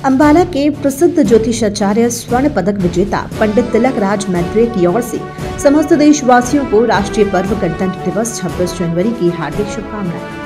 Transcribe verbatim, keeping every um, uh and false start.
अंबाला के प्रसिद्ध ज्योतिषाचार्य स्वर्ण पदक विजेता पंडित तिलक राज मैत्रेय की ओर से समस्त देशवासियों को राष्ट्रीय पर्व गणतंत्र दिवस छब्बीस जनवरी की हार्दिक शुभकामनाएं।